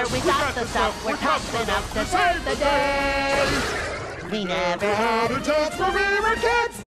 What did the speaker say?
together, we got the stuff. We're tough enough to save the day. We never had a chance when we were kids.